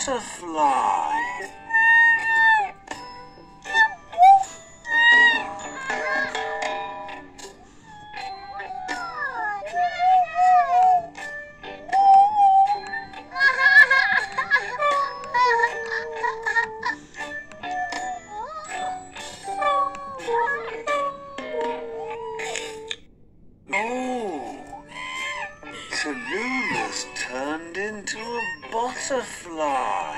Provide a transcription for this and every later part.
butterfly. Oh, Tallulah's turned into a butterfly.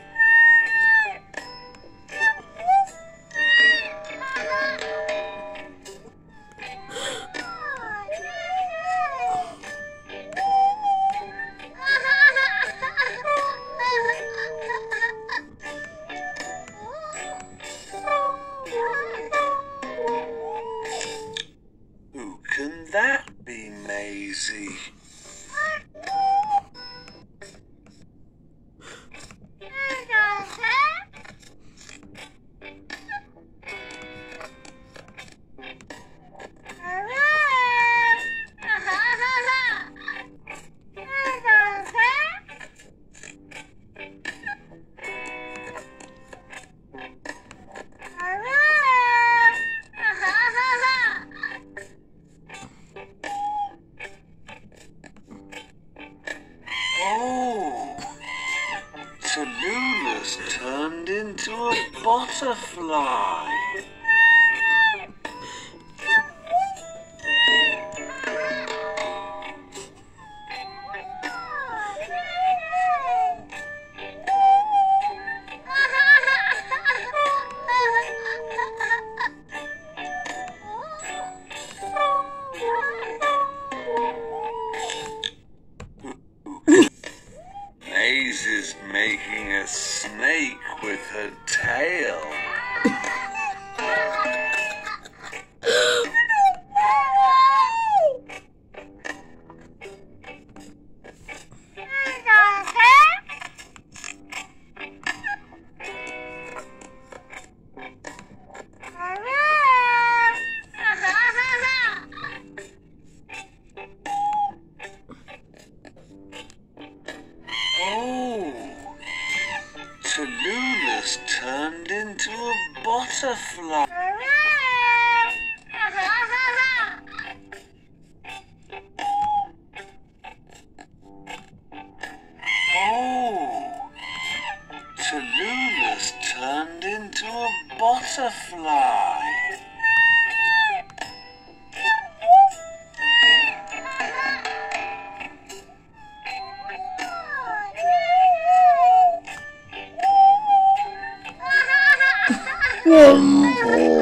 Who can that be, Maisie? Oh, Tallulah's turned into a butterfly. Maisie's making a snake with her tail. Oh, Tallulah's turned into a butterfly. Oh, Tallulah's turned into a butterfly. Wonderful.